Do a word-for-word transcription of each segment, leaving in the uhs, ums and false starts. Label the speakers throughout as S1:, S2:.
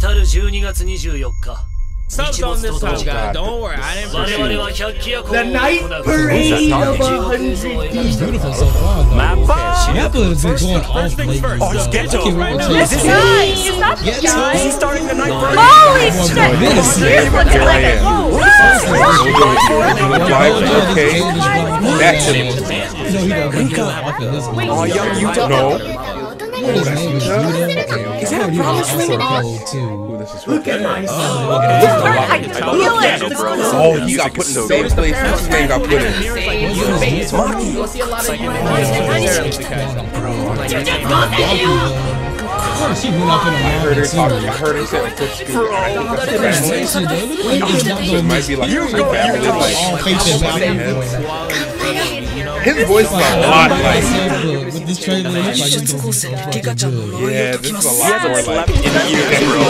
S1: Subs on this one, guys. Don't worry, I didn't forget.
S2: The night parade of a hundred thieves.
S3: Beautiful so far, though.
S4: Mappa!
S3: Mappa has been going off lately.
S4: Oh, it's Ghetto!
S3: Is
S4: this
S5: Guys, is that the guy?
S4: Is he starting the night parade?
S5: Holy shit! Here's looking like a
S6: Okay, that's him.
S3: No, he doesn't go off of this one.
S6: Oh, young Yuta? No.
S3: His name is Yuta. Is that a promise too?
S2: Look at my son.
S5: I feel it!
S6: Oh, you got put in the same place this man got put in.
S1: You'll see a lot of you.
S3: She went up in a
S6: I heard her talk. I heard her say foot speed. It might be like
S3: all faith in
S6: his voice is a lot like.
S3: with this trailer, it's like it's gonna be so fucking good.
S6: Yeah, this is a lot more like
S4: in the ear.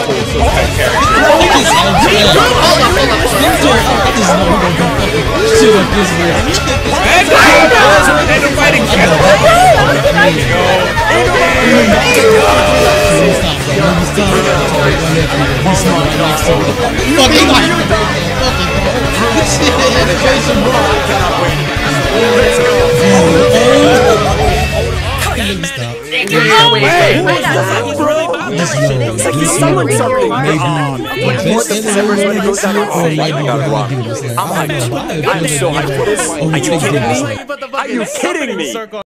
S3: Shit up this way.
S6: And the fighting I'm so hyped for this. Are you kidding me? Are you kidding me?